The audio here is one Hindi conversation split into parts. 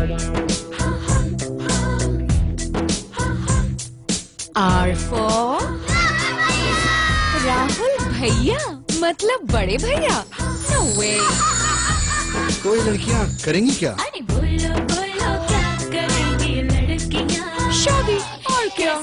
R for राहुल भैया, मतलब बड़े भैया। No way। तो ये लड़कियाँ करेंगी क्या? अरे बोलो बोलो क्या करेंगी लड़कियाँ? शादी, और क्या?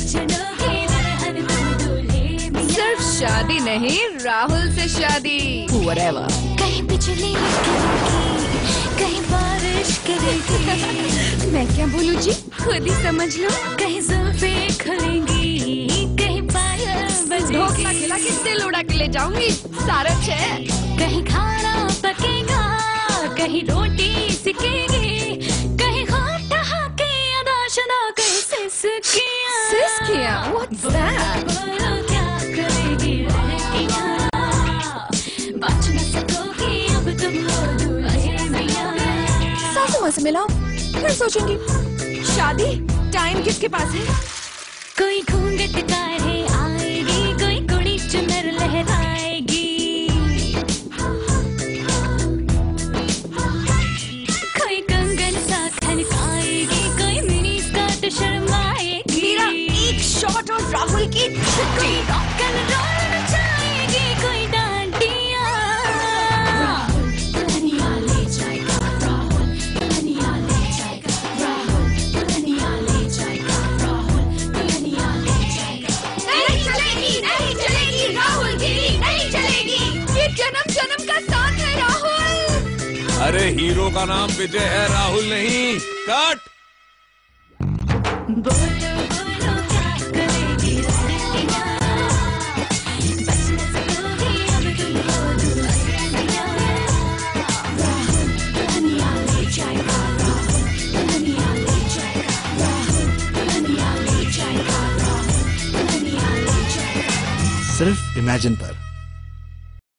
सिर्फ शादी नहीं, राहुल से शादी। Whatever। कहीं बिजली करेगी, कहीं बारिश करेगी। मैं क्या बोलूं जी, खुद ही समझ लो। कहीं जुल्फें खुलेंगी, कहीं पायल बजेगी। ढोकला खिला के दिल उड़ा के ले जाऊंगी, सारा छह। कहीं खाना पकेगा, कहीं रोटी सिकेगी, कहीं खाटा के अदा शदा, कहीं सिसकियाँ। सिसकियाँ? What's that? बोलो क्या करेगी लड़कियाँ? बच न सकोगी अब तुम हो दूल्हे मियाँ। सासू माँ से मिलाओ, फिर सोचेंगी। शादी टाइम किसके पास है? कोई घूंघट काढ़े आएगी, कोई कुड़ी चुनर लहराएगी, कोई कंगन सा खनकाएगी, कोई मिनी स्कर्ट शर्माएगी। मेरा एक शॉट और राहुल की छुट्टी। कोई रॉक एंड रोल नचाएगी, कोई डांडिया। राहुल दुल्हनिया ले जाएगा, राहुल दुल्हनिया ले जाएगा, राहुल दुल्हनिया ले जाएगा, राहुल दुल्हनिया ले जाएगा। नहीं चलेगी, नहीं चलेगी, राहुल गिरी नहीं चलेगी। ये जन्म जन्म का साथ है राहुल। अरे हीरो का नाम विजय है, राहुल नहीं। कट। बोलो बोलो क्या करेगी लड़कियाँ? बच न सकोगी अब तुम हो दूल्हे मियाँ। राहुल दुल्हनिया ले जाएगा, राहुल दुल्हनिया ले जाएगा, राहुल दुल्हनिया ले जाएगा, राहुल दुल्हनिया ले जाएगा। सिर्फ इमेजिन पर